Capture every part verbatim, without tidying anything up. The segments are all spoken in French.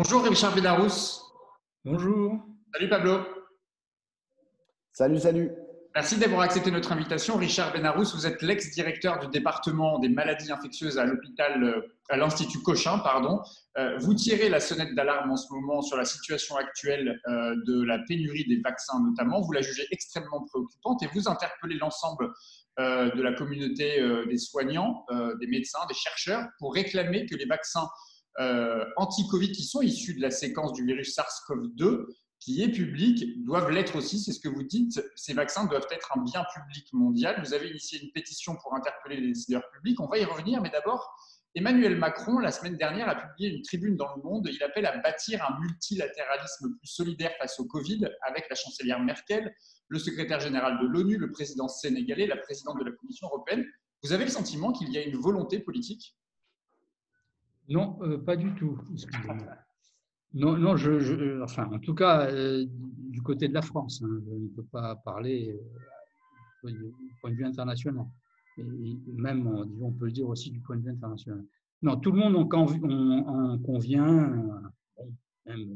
Bonjour Richard Benarous. Bonjour. Salut Pablo. Salut, salut. Merci d'avoir accepté notre invitation. Richard Benarous, vous êtes l'ex-directeur du département des maladies infectieuses à l'hôpital, à l'Institut Cochin, pardon. Vous tirez la sonnette d'alarme en ce moment sur la situation actuelle de la pénurie des vaccins notamment. Vous la jugez extrêmement préoccupante et vous interpellez l'ensemble de la communauté des soignants, des médecins, des chercheurs pour réclamer que les vaccins anti-Covid qui sont issus de la séquence du virus SARS-CoV deux qui est public, doivent l'être aussi, c'est ce que vous dites. Ces vaccins doivent être un bien public mondial. Vous avez initié une pétition pour interpeller les décideurs publics. On va y revenir, mais d'abord, Emmanuel Macron, la semaine dernière, a publié une tribune dans Le Monde. Il appelle à bâtir un multilatéralisme plus solidaire face au Covid avec la chancelière Merkel, le secrétaire général de l'ONU, le président sénégalais, la présidente de la Commission européenne. Vous avez le sentiment qu'il y a une volonté politique ? Non, euh, pas du tout. Excusez-moi. Non, non je, je, enfin, en tout cas, euh, du côté de la France, hein, je ne peux pas parler euh, du point de vue international. Et même, disons, on peut le dire aussi du point de vue international. Non, tout le monde en, en, en convient, euh, même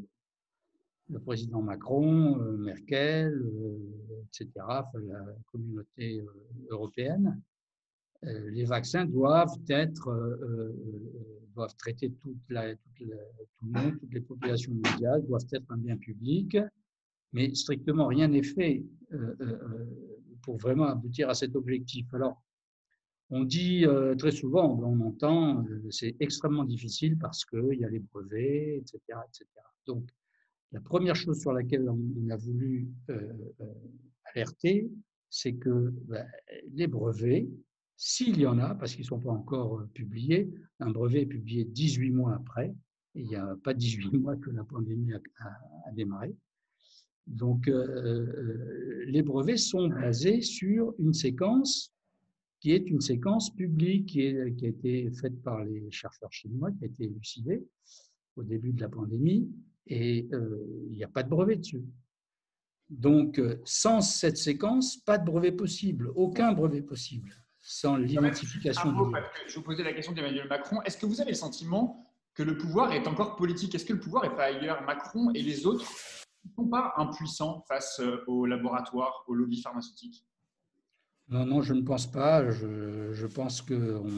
le président Macron, euh, Merkel, euh, et cetera, enfin, la communauté euh, européenne. Euh, les vaccins doivent être, euh, euh, doivent traiter toute la, toute la, tout le monde, toutes les populations mondiales, doivent être un bien public, mais strictement rien n'est fait euh, euh, pour vraiment aboutir à cet objectif. Alors, on dit euh, très souvent, on entend, euh, c'est extrêmement difficile parce qu'il y a les brevets, et cetera, et cetera. Donc, la première chose sur laquelle on, on a voulu euh, euh, alerter, c'est que ben, les brevets, s'il y en a, parce qu'ils ne sont pas encore publiés, un brevet est publié dix-huit mois après, et il n'y a pas dix-huit mois que la pandémie a, a, a démarré. Donc, euh, les brevets sont basés sur une séquence qui est une séquence publique, qui, est, qui a été faite par les chercheurs chinois, qui a été élucidée au début de la pandémie, et euh, il n'y a pas de brevet dessus. Donc, sans cette séquence, pas de brevet possible, aucun brevet possible. Sans l'identification du virus. Je vous posais la question d'Emmanuel Macron. Est-ce que vous avez le sentiment que le pouvoir est encore politique ? Est-ce que le pouvoir n'est pas ailleurs ? Macron et les autres ne sont pas impuissants face aux laboratoires, aux lobbies pharmaceutiques ? Non, non, je ne pense pas. Je, je pense qu'on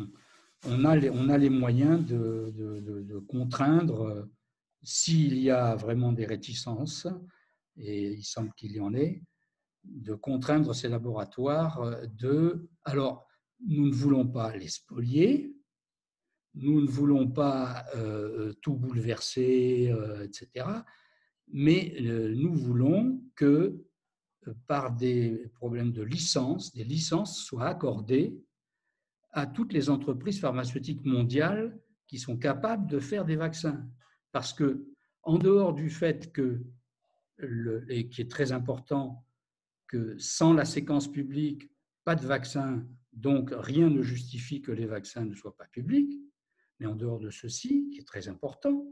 on a, les, on a les moyens de, de, de, de contraindre, s'il y a vraiment des réticences, et il semble qu'il y en ait, de contraindre ces laboratoires de… Alors, nous ne voulons pas les spolier, nous ne voulons pas euh, tout bouleverser, euh, et cetera, mais euh, nous voulons que, euh, par des problèmes de licence, des licences soient accordées à toutes les entreprises pharmaceutiques mondiales qui sont capables de faire des vaccins. Parce que, en dehors du fait que, le, et qui est très important, que sans la séquence publique, pas de vaccin, donc rien ne justifie que les vaccins ne soient pas publics. Mais en dehors de ceci, qui est très important,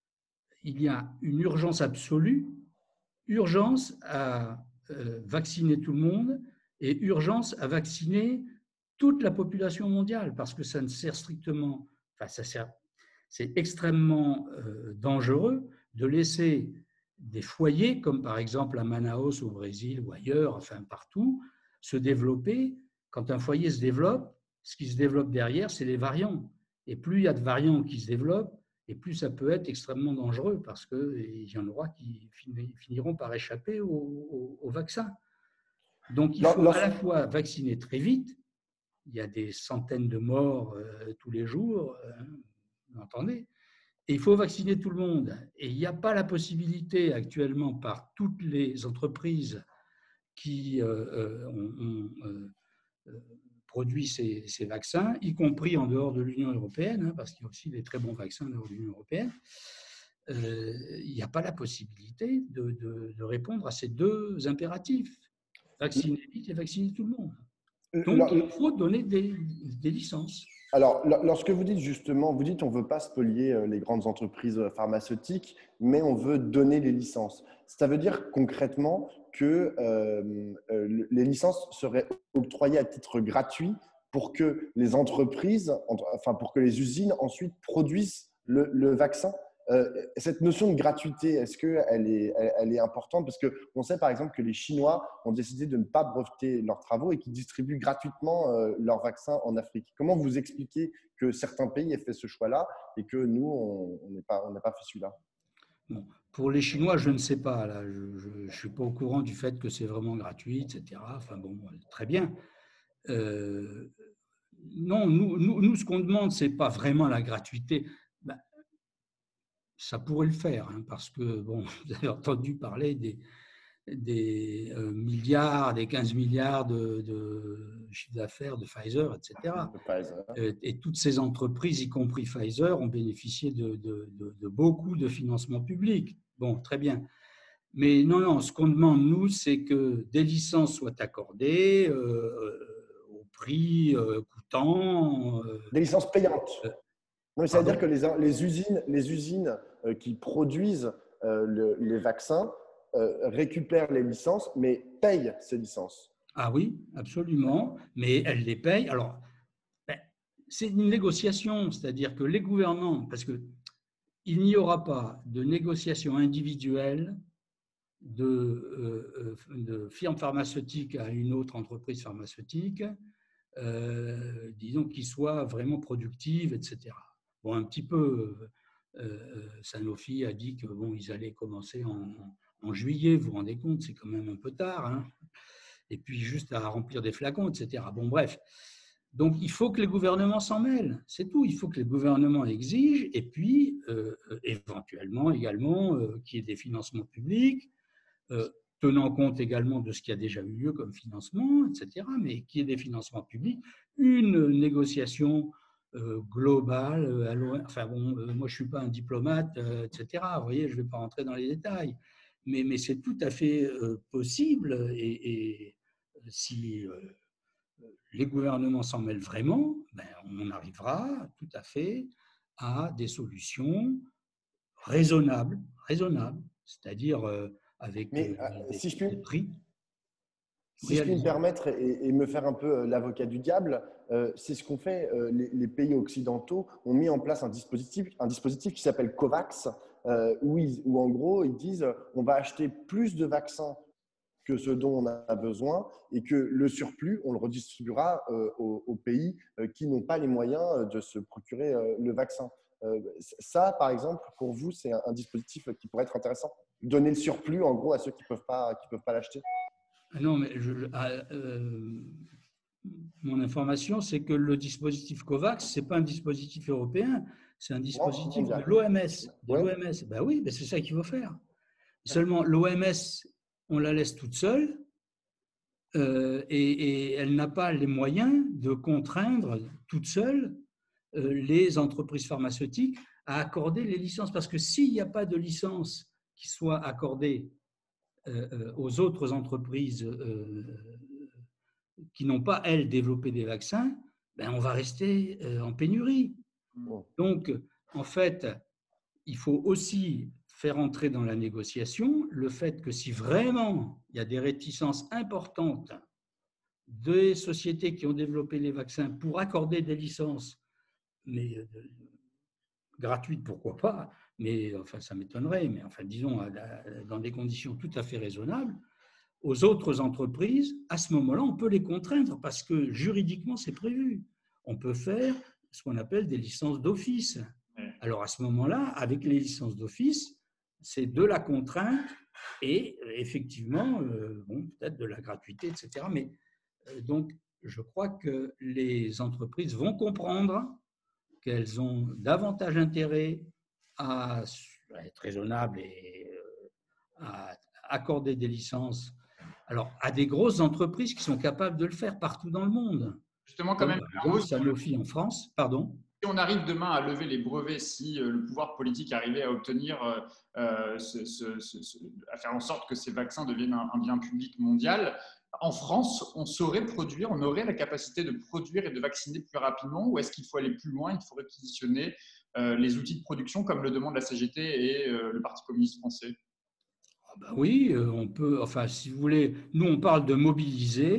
il y a une urgence absolue, urgence à euh, vacciner tout le monde et urgence à vacciner toute la population mondiale, parce que ça ne sert strictement, enfin ça sert, c'est extrêmement euh, dangereux de laisser des foyers, comme par exemple à Manaus au Brésil ou ailleurs, enfin partout, se développer. Quand un foyer se développe, ce qui se développe derrière, c'est les variants. Et plus il y a de variants qui se développent, et plus ça peut être extrêmement dangereux, parce qu'il y en aura qui finiront par échapper au, au, au vaccin. Donc il faut à la fois vacciner très vite. Il y a des centaines de morts euh, tous les jours, euh, vous entendez ? Et il faut vacciner tout le monde. Et il n'y a pas la possibilité actuellement par toutes les entreprises qui euh, ont, ont euh, produit ces, ces vaccins, y compris en dehors de l'Union européenne, hein, parce qu'il y a aussi des très bons vaccins en dehors de l'Union européenne, euh, il n'y a pas la possibilité de, de, de répondre à ces deux impératifs, vacciner vite et vacciner tout le monde. Donc, il faut donner des, des licences. Alors, lorsque vous dites justement, vous dites on ne veut pas spolier les grandes entreprises pharmaceutiques, mais on veut donner les licences. Ça veut dire concrètement que euh, les licences seraient octroyées à titre gratuit pour que les entreprises, enfin pour que les usines ensuite produisent le, le vaccin. Euh, cette notion de gratuité, est-ce qu'elle est, elle, elle est importante? Parce qu'on sait par exemple que les Chinois ont décidé de ne pas breveter leurs travaux et qu'ils distribuent gratuitement euh, leurs vaccins en Afrique. Comment vous expliquez que certains pays aient fait ce choix-là et que nous, on n'a pas, on n'a pas fait celui-là? Bon, pour les Chinois, je ne sais pas. Là, je ne suis pas au courant du fait que c'est vraiment gratuit, et cetera. Enfin bon, très bien. Euh, non, nous, nous, nous, ce qu'on demande, ce n'est pas vraiment la gratuité. Ben, ça pourrait le faire, hein, parce que, bon, vous avez entendu parler des, des euh, milliards, des quinze milliards de, de chiffre d'affaires de Pfizer, et cetera. Et, et toutes ces entreprises, y compris Pfizer, ont bénéficié de, de, de, de beaucoup de financements publics. Bon, très bien. Mais non, non, ce qu'on demande, nous, c'est que des licences soient accordées euh, au prix euh, coûtant. Euh, des licences payantes. Euh, Non, ça veut dire que les, les usines, les usines euh, qui produisent euh, le, les vaccins euh, récupèrent les licences, mais payent ces licences. Ah oui, absolument. Mais elles les payent. Alors, ben, c'est une négociation, c'est-à-dire que les gouvernants, parce que il n'y aura pas de négociation individuelle de, euh, de firme pharmaceutique à une autre entreprise pharmaceutique, euh, disons, qui soit vraiment productive, et cetera. Bon, un petit peu, euh, Sanofi a dit que bon, ils allaient commencer en, en juillet, vous vous rendez compte, c'est quand même un peu tard, hein, et puis juste à remplir des flacons, et cetera. Bon, bref. Donc, il faut que les gouvernements s'en mêlent, c'est tout. Il faut que les gouvernements exigent, et puis, euh, éventuellement, également, euh, qu'il y ait des financements publics, euh, tenant compte également de ce qui a déjà eu lieu comme financement, et cetera, mais qu'il y ait des financements publics, une négociation euh, globale, euh, enfin bon, euh, moi je ne suis pas un diplomate, euh, et cetera, vous voyez, je ne vais pas rentrer dans les détails, mais, mais c'est tout à fait euh, possible, et, et si euh, les gouvernements s'en mêlent vraiment, ben, on arrivera tout à fait à des solutions raisonnables, raisonnables, c'est-à-dire euh, avec Mais, euh, des, si je puis, des prix. Si je puis me permettre et, et me faire un peu l'avocat du diable, euh, c'est ce qu'ont fait euh, les, les pays occidentaux, ont mis en place un dispositif, un dispositif qui s'appelle COVAX, euh, où, ils, où en gros ils disent on va acheter plus de vaccins que ce dont on a besoin et que le surplus, on le redistribuera euh, aux, aux pays euh, qui n'ont pas les moyens de se procurer euh, le vaccin. Euh, ça, par exemple, pour vous, c'est un, un dispositif qui pourrait être intéressant. Donner le surplus, en gros, à ceux qui ne peuvent pas, qui peuvent pas l'acheter. Non, mais je, euh, mon information, c'est que le dispositif COVAX, ce n'est pas un dispositif européen, c'est un dispositif non, de l'O M S. De ouais. l'O M S. Ben oui, ben c'est ça qu'il faut faire. Seulement, l'O M S, on la laisse toute seule euh, et, et elle n'a pas les moyens de contraindre toute seule euh, les entreprises pharmaceutiques à accorder les licences. Parce que s'il n'y a pas de licence qui soit accordée euh, aux autres entreprises euh, qui n'ont pas, elles, développé des vaccins, ben on va rester euh, en pénurie. Donc, en fait, il faut aussi faire entrer dans la négociation le fait que si vraiment il y a des réticences importantes des sociétés qui ont développé les vaccins pour accorder des licences, mais euh, gratuites, pourquoi pas, mais enfin ça m'étonnerait, mais enfin disons dans des conditions tout à fait raisonnables, aux autres entreprises, à ce moment-là, on peut les contraindre parce que juridiquement, c'est prévu. On peut faire ce qu'on appelle des licences d'office. Alors, à ce moment-là, avec les licences d'office, c'est de la contrainte et effectivement, euh, bon, peut-être de la gratuité, et cetera. Mais euh, donc, je crois que les entreprises vont comprendre qu'elles ont davantage intérêt à, à être raisonnables et euh, à accorder des licences alors, à des grosses entreprises qui sont capables de le faire partout dans le monde. Justement, quand même, par exemple, Sanofi en France, pardon. Si on arrive demain à lever les brevets, si euh, le pouvoir politique arrivait à obtenir, euh, ce, ce, ce, à faire en sorte que ces vaccins deviennent un, un bien public mondial, en France, on saurait produire, on aurait la capacité de produire et de vacciner plus rapidement, ou est-ce qu'il faut aller plus loin, il faut réquisitionner euh, les outils de production comme le demande la C G T et euh, le Parti communiste français? Ben oui, on peut, enfin, si vous voulez, nous on parle de mobiliser,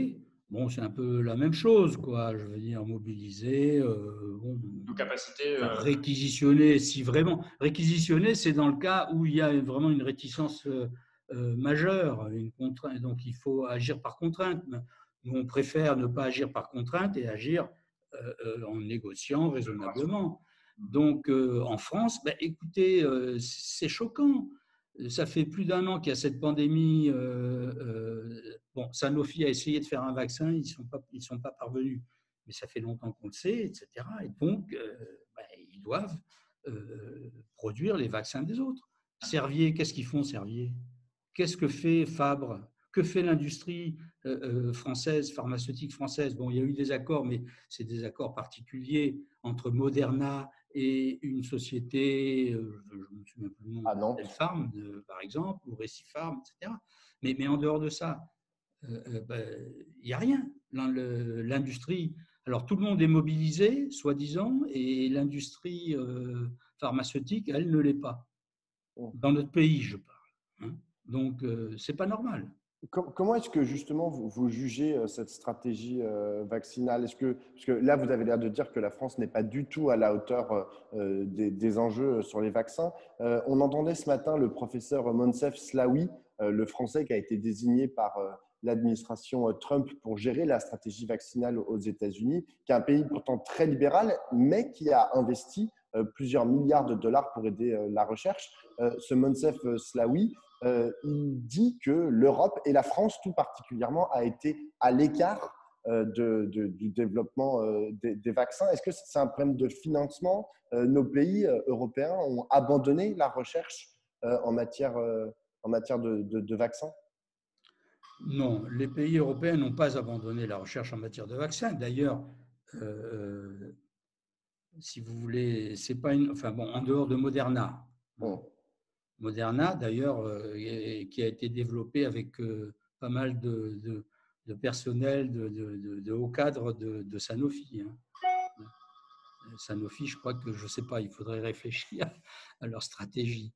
bon, c'est un peu la même chose, quoi. Je veux dire, mobiliser, euh, bon, nos capacités. enfin, Euh... réquisitionner, si vraiment. Réquisitionner, c'est dans le cas où il y a vraiment une réticence euh, euh, majeure, une contrainte. Donc, il faut agir par contrainte. Nous, on préfère ne pas agir par contrainte et agir euh, euh, en négociant raisonnablement. Donc, euh, en France, ben, écoutez, euh, c'est choquant. Ça fait plus d'un an qu'il y a cette pandémie. Euh, euh, bon, Sanofi a essayé de faire un vaccin, ils ne sont pas, ils sont pas parvenus. Mais ça fait longtemps qu'on le sait, et cetera. Et donc, euh, ben, ils doivent euh, produire les vaccins des autres. Servier, qu'est-ce qu'ils font, Servier? Qu'est-ce que fait Fabre? Que fait l'industrie euh, française, pharmaceutique française? Bon, il y a eu des accords, mais c'est des accords particuliers entre Moderna et une société, euh, je ne me souviens plus le nom, Elpharm, par exemple, ou Recipharm, et cetera. Mais, mais en dehors de ça, il euh, ben, n'y a rien. L'industrie, alors tout le monde est mobilisé, soi-disant, et l'industrie euh, pharmaceutique, elle ne l'est pas. Dans notre pays, je parle. Hein. Donc, euh, c'est pas normal. Comment est-ce que justement vous, vous jugez cette stratégie euh, vaccinale? Est-ce que, parce que là, vous avez l'air de dire que la France n'est pas du tout à la hauteur euh, des, des enjeux sur les vaccins. Euh, on entendait ce matin le professeur Moncef Slaoui, euh, le Français qui a été désigné par euh, l'administration Trump pour gérer la stratégie vaccinale aux États-Unis, qui est un pays pourtant très libéral, mais qui a investi euh, plusieurs milliards de dollars pour aider euh, la recherche. Euh, ce Moncef Slaoui, Euh, il dit que l'Europe et la France tout particulièrement a été à l'écart euh, de, de, du développement euh, des, des vaccins. Est-ce que c'est un problème de financement? euh, Nos pays euh, européens ont abandonné la recherche euh, en matière, euh, en matière de, de, de vaccins? Non, les pays européens n'ont pas abandonné la recherche en matière de vaccins. D'ailleurs, euh, si vous voulez, c'est pas une, enfin bon, en dehors de Moderna. Bon. Moderna, d'ailleurs, euh, qui a été développé avec euh, pas mal de, de, de personnel, de, de, de hauts cadres de, de Sanofi. Hein. Sanofi, je crois que, je ne sais pas, il faudrait réfléchir à leur stratégie.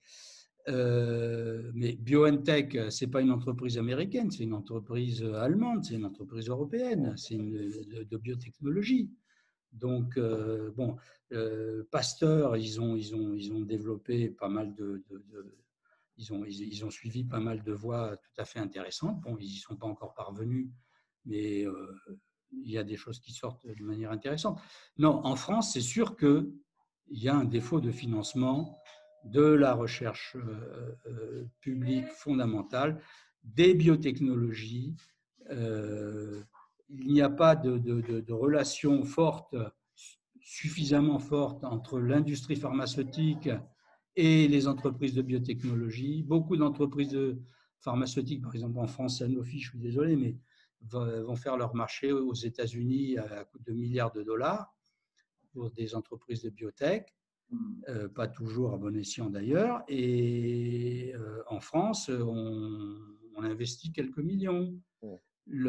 Euh, mais BioNTech, ce n'est pas une entreprise américaine, c'est une entreprise allemande, c'est une entreprise européenne, c'est une de, de biotechnologie. Donc, euh, bon, euh, Pasteur, ils ont, ils, ont, ils ont développé pas mal de, de, de ils, ont, ils, ils ont suivi pas mal de voies tout à fait intéressantes. Bon, ils n'y sont pas encore parvenus, mais euh, il y a des choses qui sortent de manière intéressante. Non, en France, c'est sûr qu'il y a un défaut de financement de la recherche euh, euh, publique fondamentale, des biotechnologies. Euh, il n'y a pas de, de, de, de relation forte, suffisamment forte entre l'industrie pharmaceutique et les entreprises de biotechnologie. Beaucoup d'entreprises pharmaceutiques, par exemple en France, Sanofi, je suis désolé, mais vont faire leur marché aux États-Unis à coût de milliards de dollars pour des entreprises de biotech, euh, pas toujours à bon escient d'ailleurs. Et euh, en France, on, on investit quelques millions. Le,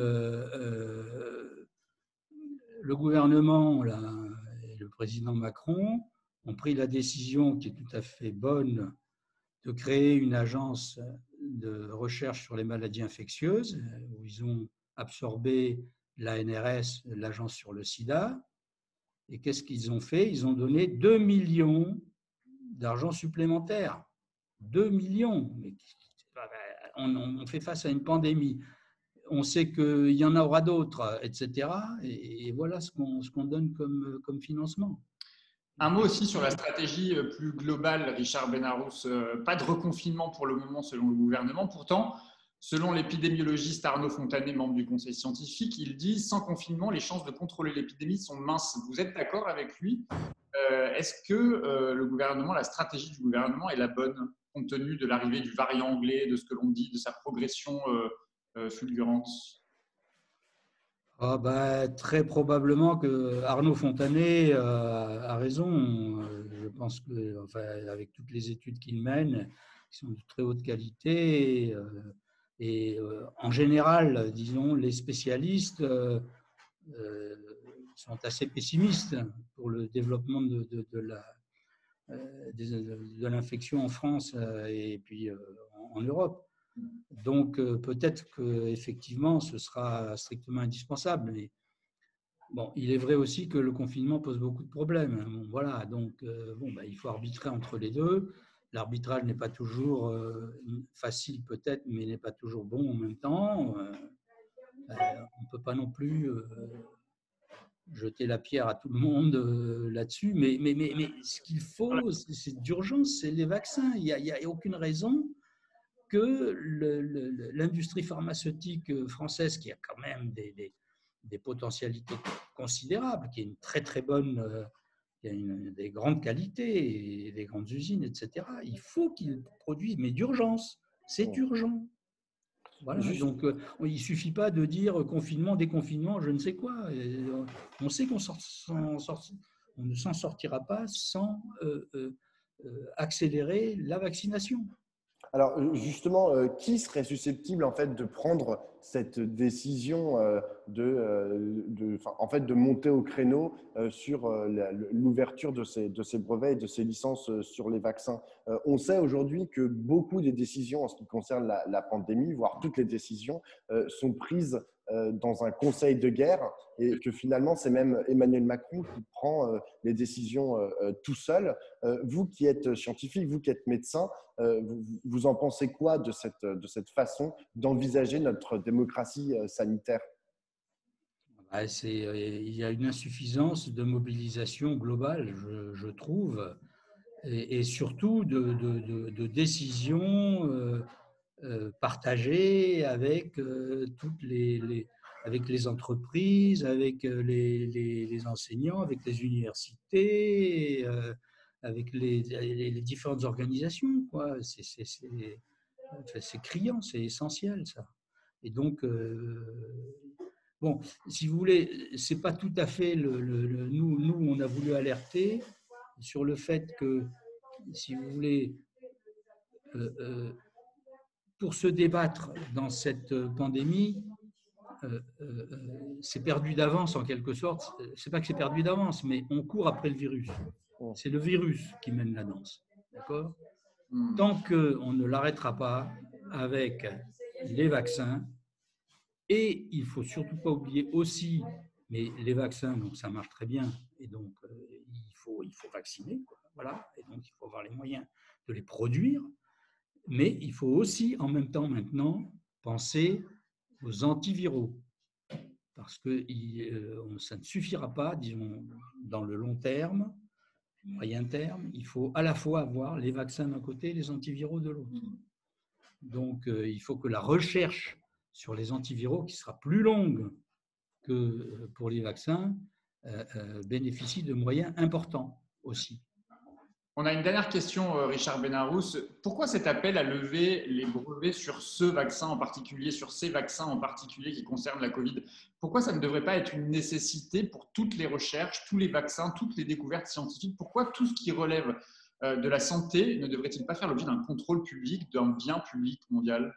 euh, le gouvernement là, et le président Macron ont pris la décision, qui est tout à fait bonne, de créer une agence de recherche sur les maladies infectieuses, où ils ont absorbé l'A N R S, l'agence sur le sida. Et qu'est-ce qu'ils ont fait? Ils ont donné deux millions d'argent supplémentaire. deux millions. Mais on, on fait face à une pandémie. On sait qu'il y en aura d'autres, et cetera. Et, et voilà ce qu'on, ce qu'on donne comme, comme financement. Un mot aussi sur la stratégie plus globale, Richard Benarous. Pas de reconfinement pour le moment selon le gouvernement. Pourtant, selon l'épidémiologiste Arnaud Fontanet, membre du conseil scientifique, il dit « Sans confinement, les chances de contrôler l'épidémie sont minces ». Vous êtes d'accord avec lui? euh, Est-ce que euh, le gouvernement, la stratégie du gouvernement est la bonne, compte tenu de l'arrivée du variant anglais, de ce que l'on dit, de sa progression euh, euh, fulgurante? Ah bah, très probablement que Arnaud Fontanet euh, a raison. Je pense que, enfin, avec toutes les études qu'il mène, qui sont de très haute qualité, euh, et euh, en général, disons, les spécialistes euh, euh, sont assez pessimistes pour le développement de, de, de la, euh, de, de l'infection en France euh, et puis euh, en, en Europe. Donc, euh, peut-être qu'effectivement, ce sera strictement indispensable. Mais bon, il est vrai aussi que le confinement pose beaucoup de problèmes. Bon, voilà, donc euh, bon, bah, il faut arbitrer entre les deux. L'arbitrage n'est pas toujours euh, facile peut-être, mais n'est pas toujours bon en même temps. Euh, euh, on ne peut pas non plus euh, jeter la pierre à tout le monde euh, là-dessus. Mais, mais, mais, mais ce qu'il faut, c'est d'urgence, c'est les vaccins. Il n'y a, il y a aucune raison que le, le, l'industrie pharmaceutique française, qui a quand même des, des, des potentialités considérables, qui est une très très bonne, euh, qui a une, des grandes qualités, et des grandes usines, et cetera. Il faut qu'ils produisent, mais d'urgence. C'est urgent. Voilà. Juste... Donc, euh, il ne suffit pas de dire confinement, déconfinement, je ne sais quoi. Et, euh, on sait qu'on sort, sort, on ne s'en sortira pas sans euh, euh, accélérer la vaccination. Alors justement, euh, qui serait susceptible en fait de prendre cette décision euh, de, euh, de, en fait, de monter au créneau euh, sur euh, la, l'ouverture de ces, de ces brevets et de ces licences euh, sur les vaccins? euh, On sait aujourd'hui que beaucoup des décisions en ce qui concerne la, la pandémie, voire toutes les décisions, euh, sont prises euh, dans un conseil de guerre et que finalement c'est même Emmanuel Macron qui prend euh, les décisions euh, tout seul. Euh, vous qui êtes scientifique, vous qui êtes médecin, euh, vous, vous en pensez quoi de cette, de cette façon d'envisager notre démocratie sanitaire? Ah, c'est, il y a une insuffisance de mobilisation globale, je, je trouve, et, et surtout de, de, de, de décisions euh, euh, partagées avec euh, toutes les, les, avec les entreprises, avec les, les, les enseignants, avec les universités, euh, avec les, les, les différentes organisations, quoi. C'est, c'est, c'est, c'est criant, c'est essentiel, ça. Et donc, euh, bon, si vous voulez, c'est pas tout à fait le, le, le nous, nous, on a voulu alerter sur le fait que, si vous voulez, euh, euh, pour se débattre dans cette pandémie, euh, euh, c'est perdu d'avance en quelque sorte. C'est pas que c'est perdu d'avance, mais on court après le virus. C'est le virus qui mène la danse, d'accord ? Tant qu'on ne l'arrêtera pas avec les vaccins, et il ne faut surtout pas oublier aussi, mais les vaccins, donc ça marche très bien, et donc euh, il, faut, il faut vacciner, quoi, voilà, et donc il faut avoir les moyens de les produire, mais il faut aussi en même temps maintenant penser aux antiviraux, parce que euh, ça ne suffira pas, disons, dans le long terme, moyen terme, il faut à la fois avoir les vaccins d'un côté et les antiviraux de l'autre. Donc euh, il faut que la recherche sur les antiviraux, qui sera plus longue que pour les vaccins, euh, euh, bénéficie de moyens importants aussi. On a une dernière question, Richard Benarous. Pourquoi cet appel à lever les brevets sur ce vaccin en particulier, sur ces vaccins en particulier qui concernent la Covid? Pourquoi ça ne devrait pas être une nécessité pour toutes les recherches, tous les vaccins, toutes les découvertes scientifiques? Pourquoi tout ce qui relève de la santé ne devrait-il pas faire l'objet d'un contrôle public, d'un bien public mondial?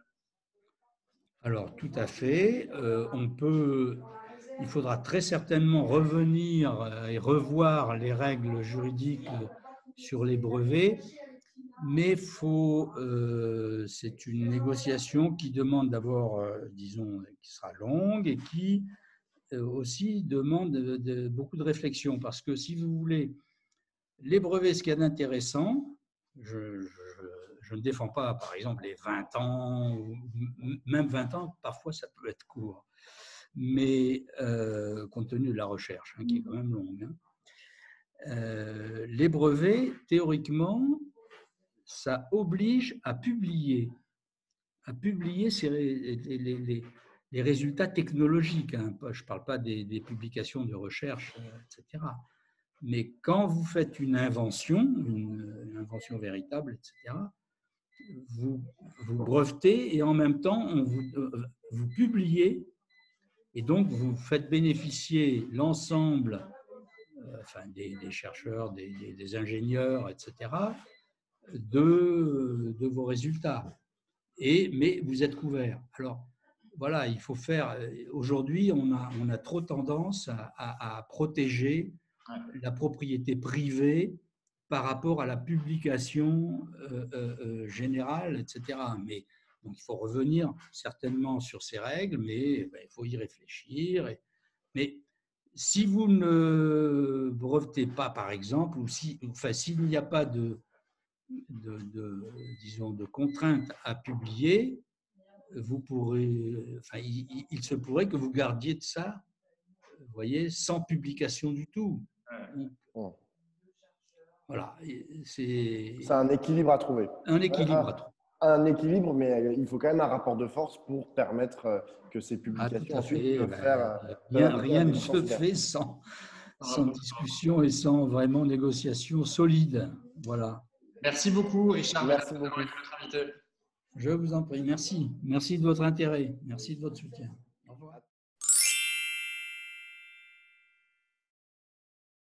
Alors, tout à fait. Euh, on peut, il faudra très certainement revenir et revoir les règles juridiques sur les brevets, mais faut, euh, c'est une négociation qui demande d'abord, euh, disons, qui sera longue et qui euh, aussi demande de, de, beaucoup de réflexion, parce que si vous voulez, les brevets, ce qu'il y a d'intéressant, je, je, je ne défends pas, par exemple, les vingt ans, ou même vingt ans, parfois ça peut être court, mais euh, compte tenu de la recherche, hein, qui est quand même longue, hein, euh, les brevets, théoriquement, ça oblige à publier, à publier ces, les, les, les, les résultats technologiques. Hein. Je ne parle pas des, des publications de recherche, et cetera. Mais quand vous faites une invention, une, une invention véritable, et cetera, vous, vous brevetez et en même temps, on vous, vous publiez et donc vous faites bénéficier l'ensemble euh, enfin, des, des chercheurs, des, des, des ingénieurs, et cetera, de, de vos résultats. Et, mais vous êtes couvert. Alors, voilà, il faut faire. Aujourd'hui, on a, on a trop tendance à, à, à protéger la propriété privée par rapport à la publication euh, euh, générale, et cetera. Mais Donc, il faut revenir certainement sur ces règles, mais ben, il faut y réfléchir. Et, mais si vous ne brevetez pas, par exemple, ou si, enfin, s'il n'y a pas de, de, de, disons, de contraintes à publier, vous pourrez, enfin, il, il se pourrait que vous gardiez de ça, vous voyez, sans publication du tout. Bon. Voilà, c'est C'est un équilibre à trouver. un équilibre un, à trouver. Un équilibre, mais il faut quand même un rapport de force pour permettre que ces publications ah, tout à ensuite fait. peuvent Ben, faire. rien rien ne se fait sans, sans discussion et sans vraiment négociation solide. Voilà. Merci beaucoup, Richard. Merci beaucoup. Notre invité. Je vous en prie. Merci. Merci de votre intérêt. Merci de votre soutien. Au revoir.